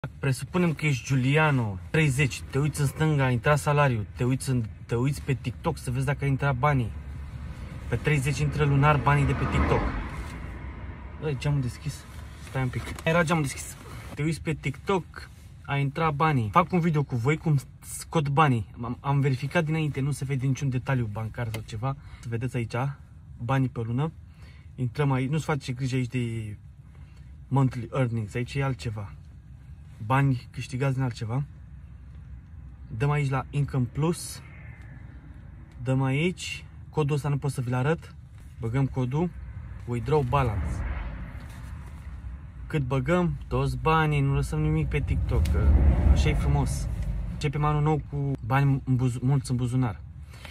Presupunem că ești Giuliano, 30, te uiți în stânga, a intrat salariul, te uiți pe TikTok să vezi dacă a intrat banii. Pe 30 intră lunar banii de pe TikTok. Băi, geamul deschis. Stai un pic. Era geamul deschis. Te uiți pe TikTok, a intrat banii. Fac un video cu voi cum scot banii. Am verificat dinainte, nu se vede niciun detaliu bancar sau ceva. Vedeți aici, banii pe lună. Intrăm aici, nu-ți face grijă aici de monthly earnings, aici e altceva. Bani câștigați din altceva. Dăm aici la Income Plus. Dăm aici. Codul ăsta nu pot să vi-l arăt. Băgăm codul. Withdraw balance. Cât băgăm? Toți banii. Nu lăsăm nimic pe TikTok. Așa e frumos. Începem anul nou cu bani mulți în buzunar.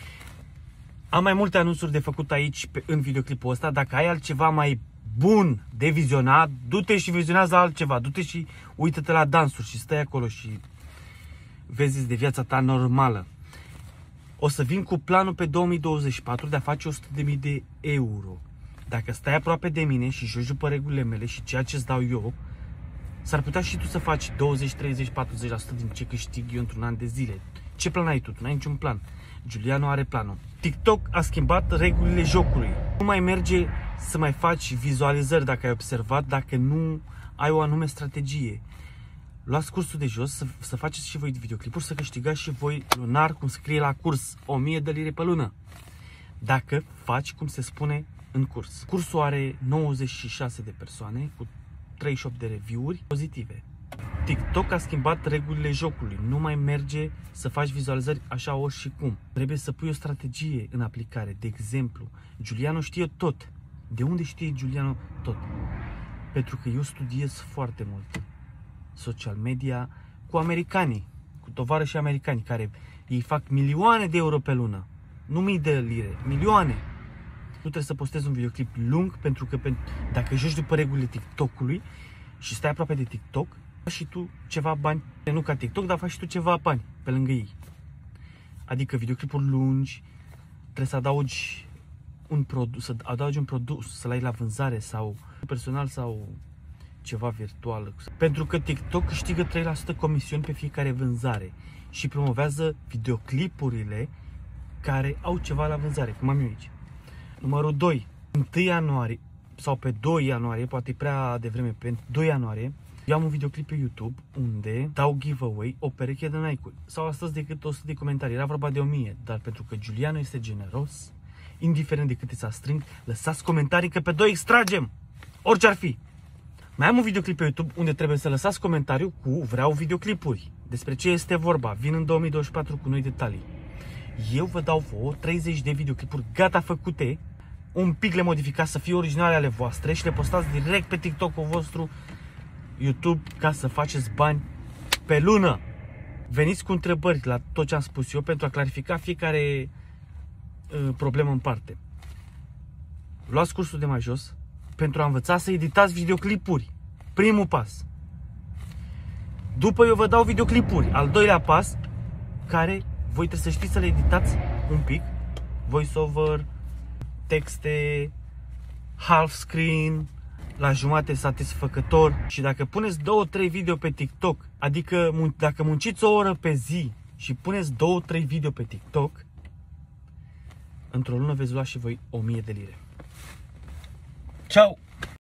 Am mai multe anunțuri de făcut aici în videoclipul ăsta. Dacă ai altceva mai bun de vizionat, du-te și vizionează altceva. Du-te și uită-te la dansuri și stai acolo și vezi de viața ta normală. O să vin cu planul pe 2024 de a face 100.000 de euro. Dacă stai aproape de mine și joci după regulile mele și ceea ce îți dau eu, s-ar putea și tu să faci 20, 30, 40% din ce câștig eu într-un an de zile. Ce plan ai tu? Tu n-ai niciun plan. Giuliano are planul. TikTok a schimbat regulile jocului. Nu mai merge să mai faci vizualizări dacă ai observat, dacă nu ai o anume strategie. Luați cursul de jos, să faceți și voi videoclipuri, să câștigați și voi lunar, cum scrie la curs, 1000 de lire pe lună. Dacă faci cum se spune în curs. Cursul are 96 de persoane cu 38 de review-uri pozitive. TikTok a schimbat regulile jocului. Nu mai merge să faci vizualizări așa ori și cum. Trebuie să pui o strategie în aplicare. De exemplu, Giuliano știe tot. De unde știe Giuliano tot? Pentru că eu studiez foarte mult social media cu americanii, cu tovarășii americani, care ei fac milioane de euro pe lună. Nu mii de lire, milioane. Nu trebuie să postezi un videoclip lung, pentru că dacă joci după regulile TikTok-ului și stai aproape de TikTok, faci și tu ceva bani, nu ca TikTok, dar faci și tu ceva bani pe lângă ei. Adică videoclipuri lungi, trebuie să adaugi un produs, să-l ai la vânzare sau personal sau ceva virtual. Pentru că TikTok câștigă 3% comisiuni pe fiecare vânzare și promovează videoclipurile care au ceva la vânzare, cum am eu aici. Numărul 2. 1 ianuarie sau pe 2 ianuarie, poate e prea devreme, pe 2 ianuarie, eu am un videoclip pe YouTube unde dau giveaway o pereche de Nike-uri. Sau astăzi decât 100 de comentarii, era vorba de 1000, dar pentru că Giuliano este generos, indiferent de câte s-a strâng, lăsați comentarii că pe 2 extragem, orice ar fi. Mai am un videoclip pe YouTube unde trebuie să lăsați comentariu cu vreau videoclipuri. Despre ce este vorba, vin în 2024 cu noi detalii. Eu vă dau vouă 30 de videoclipuri gata făcute, un pic le modificați să fie originale ale voastre și le postați direct pe TikTok-ul vostru, YouTube, ca să faceți bani pe lună. Veniți cu întrebări la tot ce am spus eu pentru a clarifica fiecare problemă în parte. Luați cursul de mai jos pentru a învăța să editați videoclipuri. Primul pas. După eu vă dau videoclipuri. Al doilea pas, care voi trebuie să știți să le editați un pic. Voiceover, texte, half screen, la jumate satisfăcător. Și dacă puneți 2-3 video pe TikTok, adică dacă munciți o oră pe zi și puneți 2-3 video pe TikTok, într-o lună veți lua și voi 1000 de lire. Ciao!